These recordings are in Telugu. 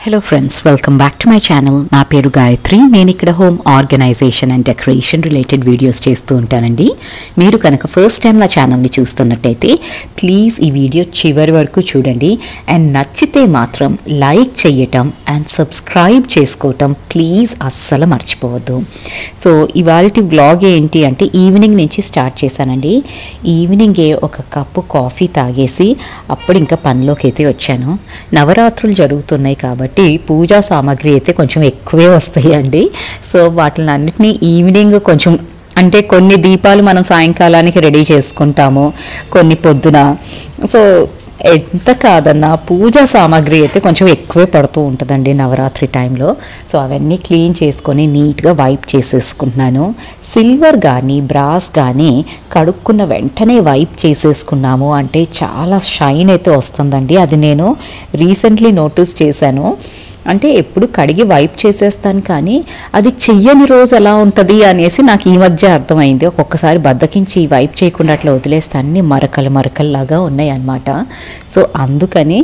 Hello friends, welcome back to my channel. నా పేరు గాయత్రి. నేను ఇక్కడ home organization and decoration related videos చేస్తూ ఉంటానండి. మీరు కనుక ఫస్ట్ టైం నా ఛానల్ని చూస్తున్నట్టయితే ప్లీజ్ ఈ వీడియో చివరి వరకు చూడండి అండ్ నచ్చితే మాత్రం లైక్ చేయటం అండ్ సబ్స్క్రైబ్ చేసుకోవటం ప్లీజ్ అస్సలు మర్చిపోవద్దు. సో ఇవాల్టి వ్లాగ్ ఏంటి అంటే ఈవినింగ్ నుంచి స్టార్ట్ చేశానండి. ఈవినింగే ఒక కప్పు కాఫీ తాగేసి అప్పుడు ఇంకా పనిలోకి అయితే వచ్చాను. నవరాత్రులు జరుగుతున్నాయి కాబట్టి పూజా సామాగ్రి అయితే కొంచెం ఎక్కువే వస్తాయండి. సో వాటిని అన్నిటినీ ఈవినింగ్ కొంచెం అంటే కొన్ని దీపాలు మనం సాయంకాలానికి రెడీ చేసుకుంటాము, కొన్ని పొద్దున. సో ఎంత కాదన్నా పూజా సామాగ్రి అయితే కొంచెం ఎక్కువే పడుతూ ఉంటుందండి నవరాత్రి టైంలో. సో అవన్నీ క్లీన్ చేసుకొని నీట్గా వైప్ చేసేసుకుంటున్నాను. సిల్వర్ కానీ బ్రాస్ కానీ కడుక్కున్న వెంటనే వైప్ చేసేసుకున్నాము అంటే చాలా షైన్ అయితే వస్తుందండి. అది నేను రీసెంట్లీ నోటీస్ చేశాను. అంటే ఎప్పుడు కడిగి వైప్ చేసేస్తాను కానీ అది చెయ్యని రోజు ఎలా ఉంటుంది అనేసి నాకు ఈ మధ్య అర్థమైంది. ఒక్కొక్కసారి బద్దకించి వైప్ చేయకుండా అట్లా వదిలేస్తే అన్ని మరకల్లాగా ఉన్నాయి అన్నమాట. సో అందుకని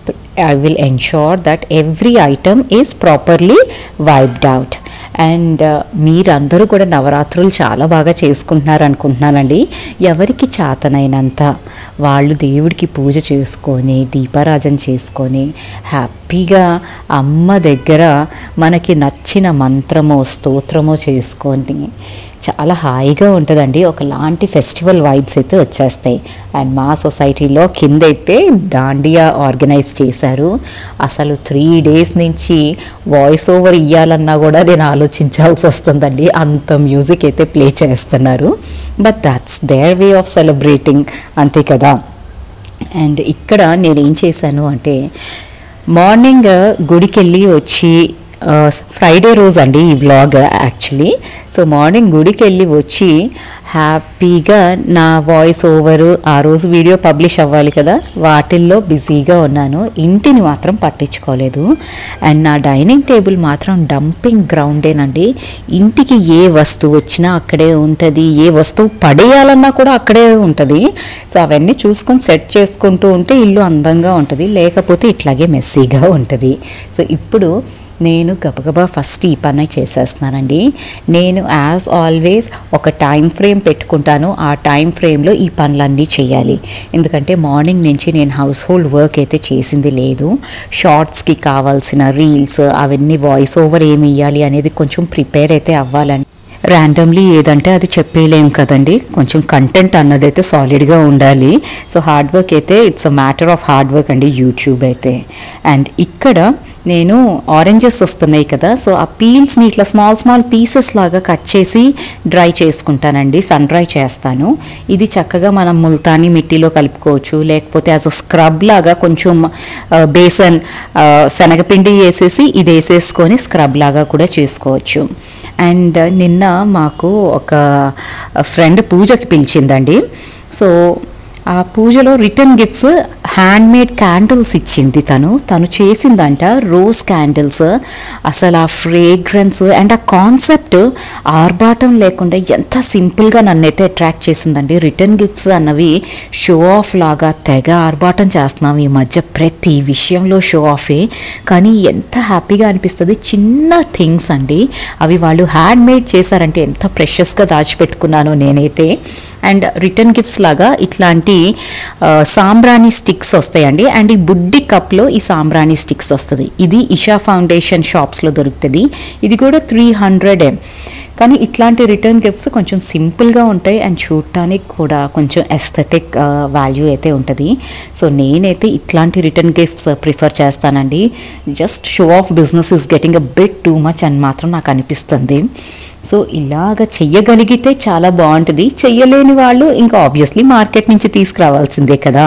I will ensure that every item is properly wiped out. And మీరందరూ కూడా నవరాత్రులు చాలా బాగా చేసుకుంటున్నారు అనుకుంటున్నానండి. ఎవరికి చేతనైనంత వాళ్ళు దేవుడికి పూజ చేసుకొని దీపారాజన చేసుకొని హ్యాపీగా అమ్మ దగ్గర మనకి నచ్చిన మంత్రమో స్తోత్రమో చేసుకొని చాలా హాయిగా ఉంటుందండి. ఒకలాంటి ఫెస్టివల్ వైబ్స్ అయితే వచ్చేస్తాయి. అండ్ మా సొసైటీలో కింద అయితే దాండియా ఆర్గనైజ్ చేశారు. అసలు 3 days నుంచి వాయిస్ ఓవర్ ఇవ్వాలన్నా కూడా నేను ఆలోచించాల్సి వస్తుందండి. అంత మ్యూజిక్ అయితే ప్లే చేస్తున్నారు. But that's their way of celebrating, అంతే కదా. అండ్ ఇక్కడ నేనేం చేశాను అంటే మార్నింగ్ గుడికి వెళ్ళి వచ్చి ఫ్రైడే రోజు అండి ఈ వ్లాగ్ యాక్చువల్లీ. సో మార్నింగ్ గుడికి వెళ్ళి వచ్చి హ్యాపీగా నా వాయిస్ ఓవర్ ఆ రోజు వీడియో పబ్లిష్ అవ్వాలి కదా, వాటిల్లో బిజీగా ఉన్నాను. ఇంటిని మాత్రం పట్టించుకోలేదు. అండ్ నా డైనింగ్ టేబుల్ మాత్రం డంపింగ్ గ్రౌండేనండి. ఇంటికి ఏ వస్తువు వచ్చినా అక్కడే ఉంటుంది, ఏ వస్తువు పడేయాలన్నా కూడా అక్కడే ఉంటుంది. సో అవన్నీ చూసుకొని సెట్ చేసుకుంటూ ఉంటే ఇల్లు అందంగా ఉంటుంది, లేకపోతే ఇట్లాగే మెస్సీగా ఉంటుంది. సో ఇప్పుడు నేను గబగబా ఫస్ట్ ఈ పని చేసేస్తున్నానండి. నేను యాజ్ ఆల్వేస్ ఒక టైం ఫ్రేమ్ పెట్టుకుంటాను. ఆ టైం ఫ్రేమ్లో ఈ పనులన్నీ చేయాలి. ఎందుకంటే మార్నింగ్ నుంచి నేను హౌస్ హోల్డ్ వర్క్ అయితే చేసింది లేదు. షార్ట్స్కి కావాల్సిన రీల్స్ అవన్నీ వాయిస్ ఓవర్ ఏమి ఇవ్వాలి అనేది కొంచెం ప్రిపేర్ అయితే అవ్వాలండి. ర్యాండమ్లీ ఏదంటే అది చెప్పేయలేం కదండి. కొంచెం కంటెంట్ అన్నది అయితే సాలిడ్గా ఉండాలి. సో హార్డ్ వర్క్ అయితే it's a matter of hard work అండి యూట్యూబ్ అయితే. అండ్ ఇక్కడ నేను ఆరెంజెస్ వస్తున్నాయి కదా, సో ఆ పీల్స్ని ఇట్లా స్మాల్ పీసెస్ లాగా కట్ చేసి డ్రై చేసుకుంటానండి, సన్ డ్రై చేస్తాను. ఇది చక్కగా మనం ముల్తానీ మిట్టిలో కలుపుకోవచ్చు, లేకపోతే యాజ్ అ స్క్రబ్ లాగా కొంచెం బేసన్ శనగపిండి వేసేసి ఇది వేసేసుకొని స్క్రబ్ లాగా కూడా చేసుకోవచ్చు. అండ్ నిన్న మాకు ఒక ఫ్రెండ్ పూజకి పిలిచిందండి. సో ఆ పూజలో రిటర్న్ గిఫ్ట్స్ హ్యాండ్మేడ్ క్యాండిల్స్ ఇచ్చింది. తను చేసిందంట రోజ్ క్యాండిల్స్. అసలు ఆ ఫ్రేగ్రెన్స్ అండ్ ఆ కాన్సెప్ట్ ఆర్భాటం లేకుండా ఎంత సింపుల్గా నన్నైతే అట్రాక్ట్ చేసిందండి. రిటర్న్ గిఫ్ట్స్ అన్నవి షో ఆఫ్ లాగా తెగ ఆర్భాటం చేస్తున్నాం ఈ మధ్య, ప్రతి విషయంలో షో ఆఫే. కానీ ఎంత హ్యాపీగా అనిపిస్తుంది. చిన్న థింగ్స్ అండి అవి, వాళ్ళు హ్యాండ్మేడ్ చేశారంటే ఎంత ప్రెషస్గా దాచిపెట్టుకున్నానో నేనైతే. అండ్ రిటర్న్ గిఫ్ట్స్ లాగా ఇట్లాంటి సాంబ్రాణి స్టిక్స్ వస్తాయండి. అండ్ ఈ బుడ్డి కప్లో ఈ సాంబ్రాణి స్టిక్స్ వస్తుంది. ఇది ఇషా ఫౌండేషన్ షాప్స్లో దొరుకుతుంది. ఇది కూడా 300. కానీ ఇట్లాంటి రిటర్న్ గిఫ్ట్స్ కొంచెం సింపుల్గా ఉంటాయి అండ్ చూడటానికి కూడా కొంచెం ఎస్థెటిక్ వాల్యూ అయితే ఉంటుంది. సో నేనైతే ఇట్లాంటి రిటర్న్ గిఫ్ట్స్ ప్రిఫర్ చేస్తానండి. Just show off business is getting a bit too much అని మాత్రం నాకు అనిపిస్తుంది. సో ఇలాగ చెయ్యగలిగితే చాలా బాగుంటుంది. చెయ్యలేని వాళ్ళు ఇంకా ఆబ్వియస్లీ మార్కెట్ నుంచి తీసుకురావాల్సిందే కదా.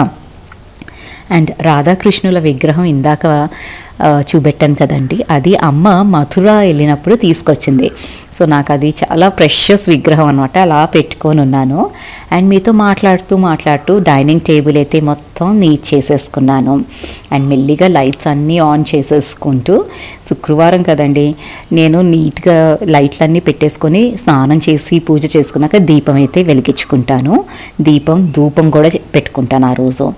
అండ్ రాధాకృష్ణుల విగ్రహం ఇందాక చూపెట్టాను కదండి, అది అమ్మ మథుర వెళ్ళినప్పుడు తీసుకొచ్చింది. సో నాకు అది చాలా ప్రెషియస్ విగ్రహం అనమాట. అలా పెట్టుకొని ఉన్నాను. అండ్ మీతో మాట్లాడుతూ డైనింగ్ టేబుల్ అయితే మొత్తం నీట్ చేసేసుకున్నాను. అండ్ మెల్లిగా లైట్స్ అన్నీ ఆన్ చేసేసుకుంటూ, శుక్రవారం కదండి, నేను నీట్గా లైట్లన్నీ పెట్టేసుకొని స్నానం చేసి పూజ చేసుకున్నాక దీపం అయితే వెలిగించుకుంటాను. ధూపం కూడా పెట్టుకుంటాను ఆ రోజు.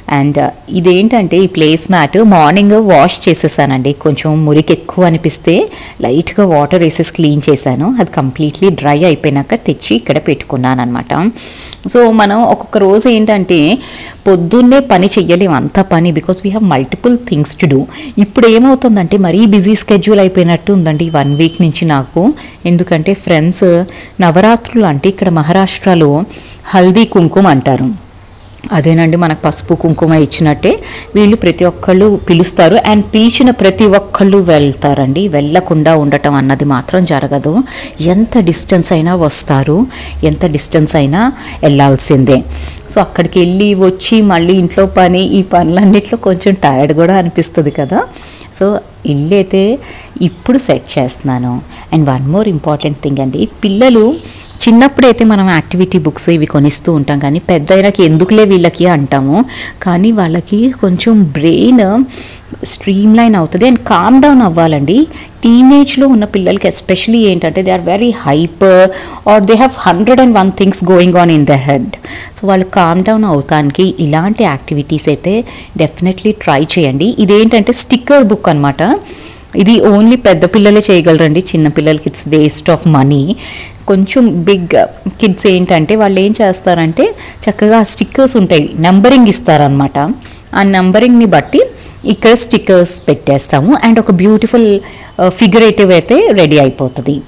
అండ్ ఇదేంటంటే ఈ ప్లేస్ మ్యాట్ మార్నింగ్ వాష్ చేసేసానండి. కొంచెం మురికి ఎక్కువ అనిపిస్తే లైట్గా వాటర్ వేసేసి క్లీన్ చేశాను. అది కంప్లీట్లీ డ్రై అయిపోయినాక తెచ్చి ఇక్కడ పెట్టుకున్నాను అనమాట. సో మనం ఒక్కొక్క రోజు ఏంటంటే పొద్దున్నే పని చెయ్యలేము, అంత పని, because we have multiple things to do. ఇప్పుడు ఏమవుతుందంటే మరీ బిజీ స్కెడ్యూల్ అయిపోయినట్టు ఉందండి 1 వీక్ నుంచి నాకు. ఎందుకంటే ఫ్రెండ్స్ నవరాత్రులు అంటే ఇక్కడ మహారాష్ట్రలో హల్దీ కుంకుమ అంటారు. అదేనండి, మనకు పసుపు కుంకుమ ఇచ్చినట్టే వీళ్ళు ప్రతి ఒక్కళ్ళు పిలుస్తారు. అండ్ పిలిచిన ప్రతి ఒక్కళ్ళు వెళ్తారండి. వెళ్ళకుండా ఉండటం అన్నది మాత్రం జరగదు. ఎంత డిస్టెన్స్ అయినా వస్తారు, ఎంత డిస్టెన్స్ అయినా వెళ్ళాల్సిందే. సో అక్కడికి వెళ్ళి వచ్చి మళ్ళీ ఇంట్లో పని, ఈ పనులన్నిట్లో కొంచెం టైర్డ్ కూడా అనిపిస్తుంది కదా. సో ఇల్లు అయితే ఇప్పుడు సెట్ చేస్తున్నాను. And one more important thing అండి, పిల్లలు చిన్నప్పుడైతే మనం యాక్టివిటీ బుక్స్ ఇవి కొనిస్తూ ఉంటాం, కానీ పెద్ద అయినాకి ఎందుకులే వీళ్ళకి అంటాము. కానీ వాళ్ళకి కొంచెం బ్రెయిన్ స్ట్రీమ్ లైన్ అవుతుంది అండ్ కామ్ డౌన్ అవ్వాలండి. టీనేజ్లో ఉన్న పిల్లలకి ఎస్పెషలీ ఏంటంటే they are very hyper or they have 101 things going on in their head. So వాళ్ళు కామ్ డౌన్ అవుతానికి ఇలాంటి యాక్టివిటీస్ అయితే డెఫినెట్లీ ట్రై చేయండి. ఇదేంటంటే స్టిక్కర్ బుక్ అనమాట. ఇది ఓన్లీ పెద్ద పిల్లలే చేయగలరండి, చిన్న పిల్లలకి ఇట్స్ వేస్ట్ ఆఫ్ మనీ. కొంచెం బిగ్ కిడ్స్ ఏంటంటే వాళ్ళు ఏం చేస్తారంటే చక్కగా స్టిక్కర్స్ ఉంటాయి, నెంబరింగ్ ఇస్తారనమాట. ఆ నెంబరింగ్ని బట్టి ఇక్కడ స్టిక్కర్స్ పెట్టేస్తాము అండ్ ఒక బ్యూటిఫుల్ ఫిగరేటివ్ అయితే రెడీ అయిపోతుంది.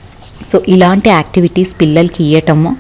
సో ఇలాంటి యాక్టివిటీస్ పిల్లలకి ఇవ్వటము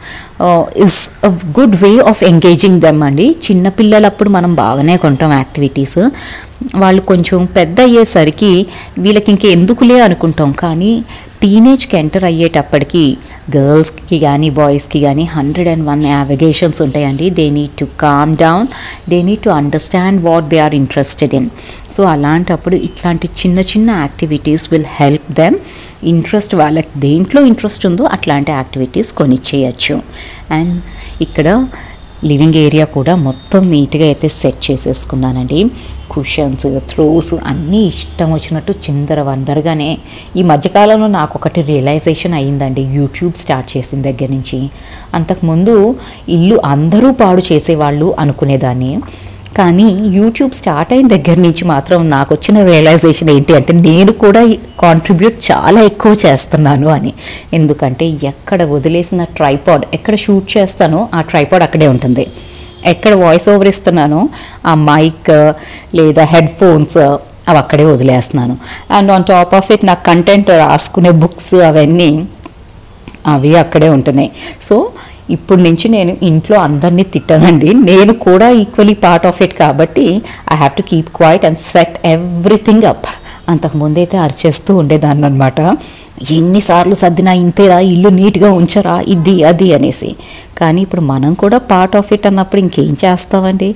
is a good way of engaging them అండి. చిన్నపిల్లలప్పుడు మనం బాగానే కొంటాం యాక్టివిటీస్, వాళ్ళు కొంచెం పెద్ద అయ్యేసరికి వీళ్ళకి ఇంక ఎందుకులే అనుకుంటాం. కానీ టీనేజ్కి ఎంటర్ అయ్యేటప్పటికి గర్ల్స్కి కానీ బాయ్స్కి కానీ 101 నావిగేషన్స్ ఉంటాయండి. They need to calm down, they need to understand what they are interested in. So అలాంటప్పుడు ఇట్లాంటి చిన్న చిన్న activities will help them. Interest వాళ్ళకి దేంట్లో ఇంట్రెస్ట్ ఉందో అట్లాంటి యాక్టివిటీస్ కొనిచ్చేయచ్చు. అండ్ ఇక్కడ లివింగ్ ఏరియా కూడా మొత్తం నీట్గా అయితే సెట్ చేసేసుకున్నానండి. కుషన్స్, థ్రోస్ అన్నీ ఇష్టం వచ్చినట్టు చిందర వందరగానే. ఈ మధ్యకాలంలో నాకు ఒకటి రియలైజేషన్ అయ్యిందండి యూట్యూబ్ స్టార్ట్ చేసిన దగ్గర నుంచి. అంతకుముందు ఇల్లు అందరూ పాడు చేసేవాళ్ళు అనుకునేదాన్ని, కానీ యూట్యూబ్ స్టార్ట్ అయిన దగ్గర నుంచి మాత్రం నాకు వచ్చిన రియలైజేషన్ ఏంటి అంటే నేను కూడా కాంట్రిబ్యూట్ చాలా ఎక్కువ చేస్తున్నాను అని. ఎందుకంటే ఎక్కడ వదిలేసిన ట్రైపాడ్, ఎక్కడ షూట్ చేస్తానో ఆ ట్రైపాడ్ అక్కడే ఉంటుంది. ఎక్కడ వాయిస్ ఓవర్ ఇస్తున్నానో ఆ మైక్ లేదా హెడ్ ఫోన్స్ అవి అక్కడే వదిలేస్తున్నాను. And on top of it నాకు కంటెంట్ రాసుకునే బుక్స్ అవన్నీ అవి అక్కడే ఉంటున్నాయి. సో ఇప్పుడు నుంచి నేను ఇంట్లో అందరినీ తిట్టానండి, నేను కూడా ఈక్వలీ పార్ట్ ఆఫ్ ఇట్. కాబట్టి I have to keep quiet and set everything up. అంతకుముందైతే అరిచేస్తూ ఉండేదాన్ని అనమాట, ఎన్నిసార్లు సర్దినా ఇంతేరా, ఇల్లు నీట్గా ఉంచరా, ఇది అది అనేసి. కానీ ఇప్పుడు మనం కూడా పార్ట్ ఆఫ్ ఇట్ అన్నప్పుడు ఇంకేం చేస్తామండి,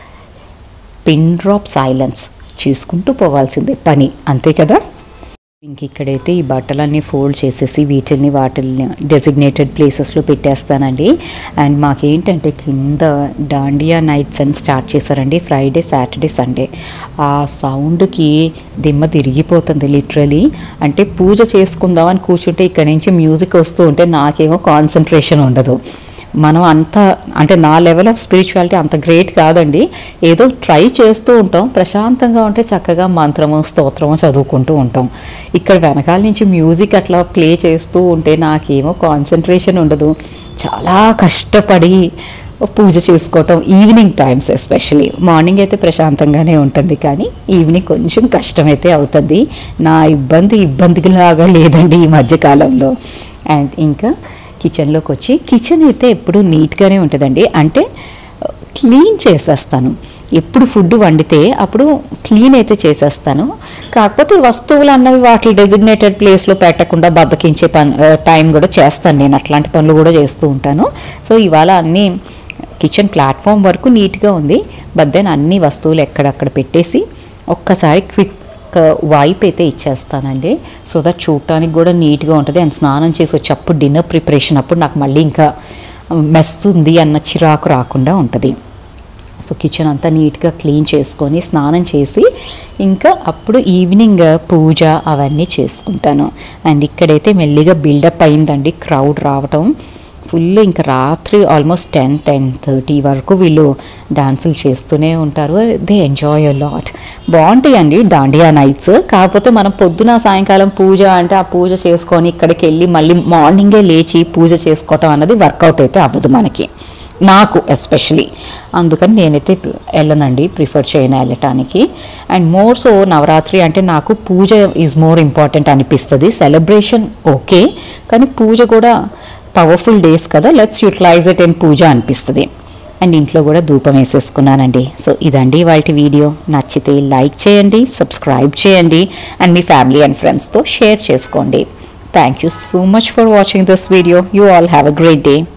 పిన్ డ్రాప్ సైలెన్స్ చేసుకుంటూ పోవాల్సిందే పని, అంతే కదా. ఇంక ఇక్కడైతే ఈ బట్టలన్నీ ఫోల్డ్ చేసేసి వాటిని డెసిగ్నేటెడ్ ప్లేసెస్లో పెట్టేస్తానండి. అండ్ మాకేంటంటే కింద డాండియా నైట్స్ అని స్టార్ట్ చేశారండి, ఫ్రైడే, సాటర్డే, సండే. ఆ సౌండ్కి దిమ్మ తిరిగిపోతుంది లిటరలీ. అంటే పూజ చేసుకుందామని కూర్చుంటే ఇక్కడ నుంచి మ్యూజిక్ వస్తూ ఉంటే నాకేమో కాన్సన్ట్రేషన్ ఉండదు. మనం అంత అంటే నా లెవెల్ ఆఫ్ స్పిరిచువాలిటీ అంత గ్రేట్ కాదండి, ఏదో ట్రై చేస్తూ ఉంటాం. ప్రశాంతంగా ఉంటే చక్కగా మంత్రము స్తోత్రము చదువుకుంటూ ఉంటాం. ఇక్కడ వెనకాల నుంచి మ్యూజిక్ అట్లా ప్లే చేస్తూ ఉంటే నాకేమో కాన్సన్ట్రేషన్ ఉండదు. చాలా కష్టపడి పూజ చేసుకోవటం ఈవినింగ్ టైమ్స్, ఎస్పెషలీ. మార్నింగ్ అయితే ప్రశాంతంగానే ఉంటుంది, కానీ ఈవినింగ్ కొంచెం కష్టమైతే అవుతుంది. నా ఇబ్బందిలాగా లేదండి ఈ మధ్యకాలంలో. అండ్ ఇంకా కిచెన్లోకి వచ్చి, కిచెన్ అయితే ఎప్పుడు నీట్గానే ఉంటుందండి. అంటే క్లీన్ చేసేస్తాను, ఎప్పుడు ఫుడ్ వండితే అప్పుడు క్లీన్ అయితే చేసేస్తాను. కాకపోతే వస్తువులు అన్నవి వాటి డెసిగ్నేటెడ్ ప్లేస్లో పెట్టకుండా బద్దకించే టైం కూడా చేస్తాను నేను, అట్లాంటి పనులు కూడా చేస్తూ ఉంటాను. సో ఇవాళ అన్నీ కిచెన్ ప్లాట్ఫామ్ వరకు నీట్గా ఉంది, బట్ దెన్ అన్ని వస్తువులు ఎక్కడక్కడ పెట్టేసి ఒక్కసారి క్విక్ వైప్ అయితే ఇచ్చేస్తానండి. సో దట్ చూడటానికి కూడా నీట్గా ఉంటుంది. అండ్ స్నానం చేసి వచ్చేప్పుడు డిన్నర్ ప్రిపరేషన్ అప్పుడు నాకు మళ్ళీ ఇంకా మెస్ ఉంది అన్న చిరాకు రాకుండా ఉంటుంది. సో కిచెన్ అంతా నీట్గా క్లీన్ చేసుకొని స్నానం చేసి ఇంకా అప్పుడు ఈవినింగ్ పూజ అవన్నీ చేసుకుంటాను. అండ్ ఇక్కడైతే మెల్లిగా బిల్డప్ అయిందండి క్రౌడ్ రావటం. ఫుల్ ఇంకా రాత్రి ఆల్మోస్ట్ 10-10:30 వరకు వీళ్ళు డాన్సులు చేస్తూనే ఉంటారు. They enjoy a lot. బాగుంటాయండి దాండియా నైట్స్. కాకపోతే మనం పొద్దున సాయంకాలం పూజ అంటే ఆ పూజ చేసుకొని ఇక్కడికి వెళ్ళి మళ్ళీ మార్నింగే లేచి పూజ చేసుకోవటం అన్నది వర్కౌట్ అయితే అవ్వదు మనకి, నాకు ఎస్పెషలీ. అందుకని నేనైతే వెళ్ళనండి, ప్రిఫర్ చేయను వెళ్ళటానికి. అండ్ మోర్ సో నవరాత్రి అంటే నాకు పూజ ఈజ్ మోర్ ఇంపార్టెంట్ అనిపిస్తుంది. సెలబ్రేషన్ ఓకే, కానీ పూజ కూడా పవర్ఫుల్ డేస్ కదా, let's utilize it in puja అనిపిస్తుంది. అండ్ ఇంట్లో కూడా ధూపం వేసేసుకున్నానండి. సో ఇదండి వాటి వీడియో. నచ్చితే లైక్ చేయండి, సబ్స్క్రైబ్ చేయండి, అండ్ మీ ఫ్యామిలీ అండ్ ఫ్రెండ్స్తో షేర్ చేసుకోండి. Thank you so much for watching this video. You all have a great day.